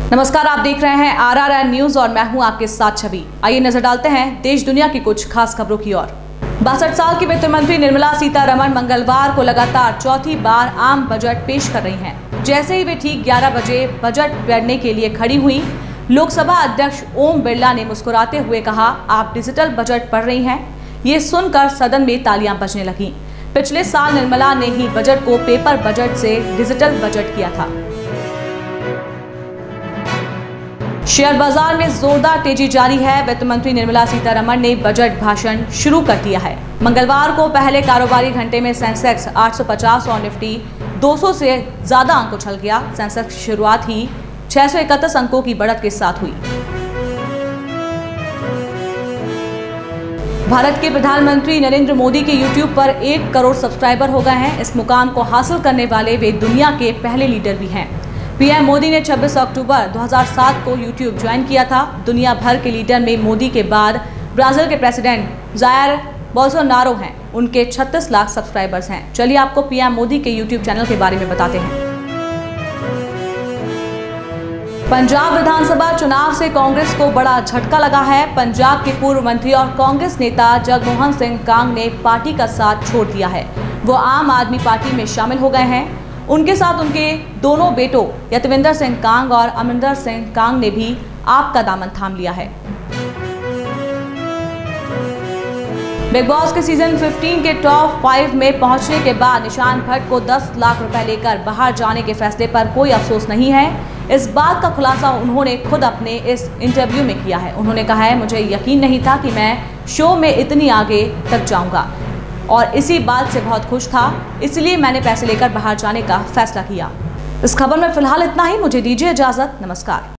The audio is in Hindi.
नमस्कार, आप देख रहे हैं RRN न्यूज और मैं हूं आपके साथ छवि। आइए नजर डालते हैं देश दुनिया की कुछ खास खबरों की ओर। 62 साल की वित्त मंत्री निर्मला सीतारमण मंगलवार को लगातार चौथी बार आम बजट पेश कर रही हैं। जैसे ही वे ठीक 11 बजे बजट पढ़ने के लिए खड़ी हुई, लोकसभा अध्यक्ष ओम बिरला ने मुस्कुराते हुए कहा, आप डिजिटल बजट पढ़ रही हैं। ये सुनकर सदन में तालियां बजने लगी। पिछले साल निर्मला ने ही बजट को पेपर बजट से डिजिटल बजट किया था। शेयर बाजार में जोरदार तेजी जारी है। वित्त मंत्री निर्मला सीतारमण ने बजट भाषण शुरू कर दिया है। मंगलवार को पहले कारोबारी घंटे में सेंसेक्स 850 और निफ्टी 200 से ज्यादा अंक उछल गया। सेंसेक्स की शुरुआत ही 631 अंकों की बढ़त के साथ हुई। भारत के प्रधानमंत्री नरेंद्र मोदी के YouTube पर 1 करोड़ सब्सक्राइबर हो गए हैं। इस मुकाम को हासिल करने वाले वे दुनिया के पहले लीडर भी हैं। पीएम मोदी ने 26 अक्टूबर 2007 को YouTube ज्वाइन किया था। दुनिया भर के लीडर में मोदी के बाद ब्राजील के प्रेसिडेंट जायर बोल्सोनारो हैं। उनके 36 लाख सब्सक्राइबर्स हैं। चलिए आपको पीएम मोदी के YouTube चैनल के बारे में बताते हैं। पंजाब विधानसभा चुनाव से कांग्रेस को बड़ा झटका लगा है। पंजाब के पूर्व मंत्री और कांग्रेस नेता जगमोहन सिंह कांग ने पार्टी का साथ छोड़ दिया है। वो आम आदमी पार्टी में शामिल हो गए हैं। उनके साथ उनके दोनों बेटों यतविंदर सिंह कांग और अमरिंदर सिंह कांग ने भी आपका दामन थाम लिया है। बिग बॉस के सीजन 15 के टॉप 5 में पहुंचने के बाद निशान भट्ट को 10 लाख रुपए लेकर बाहर जाने के फैसले पर कोई अफसोस नहीं है। इस बात का खुलासा उन्होंने खुद अपने इस इंटरव्यू में किया है। उन्होंने कहा है, मुझे यकीन नहीं था कि मैं शो में इतनी आगे तक जाऊंगा और इसी बात से बहुत खुश था, इसलिए मैंने पैसे लेकर बाहर जाने का फैसला किया। इस खबर में फिलहाल इतना ही। मुझे दीजिए इजाजत। नमस्कार।